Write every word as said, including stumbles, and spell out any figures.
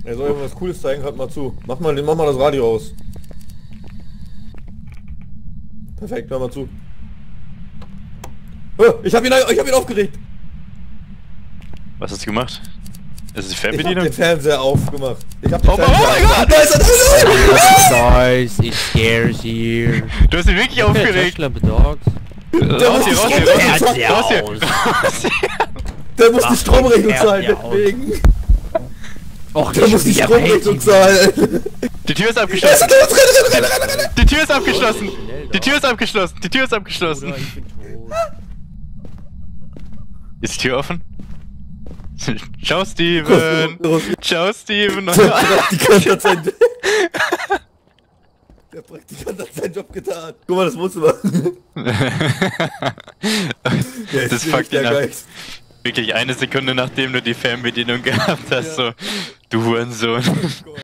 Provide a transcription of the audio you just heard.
Er soll irgendwas Cooles zeigen, hört mal zu. Mach mal, mach mal das Radio aus. Perfekt, hör mal zu. Oh, ich hab ihn, ich hab ihn aufgeregt. Was hast du gemacht? Ist es die Ich hab Fernbedienung? den Fernseher aufgemacht. Ich hab den Oh, Fernseher oh mein Gott! Da ist er, da ist er! Guys, it scares you. Du hast ihn wirklich aufgeregt! Taschenlampe, Dogs. Raus hier, raus hier, raus hier, raus hier! Raus hier! Der muss die Mach Stromrechnung den zahlen, Fernseher aus. deswegen. Och, Der muss die Stromrechnung zahlen. Die Tür ist Da ist er, abgeschlossen! da ist er, renn, renn, renn, renn, renn. Die Tür ist abgeschlossen! Die Tür ist abgeschlossen! Die Tür ist abgeschlossen! Ich bin tot. Ist die Tür offen? Ciao, Steven! Ciao, Steven! Der Praktikant hat sein... Der Praktikant hat seinen Job getan. Guck mal, das Wohnzimmer. Der Das ist fuckt der ihn ab. Geist. Wirklich eine Sekunde nachdem du die Fernbedienung gehabt hast, so, du Hurensohn.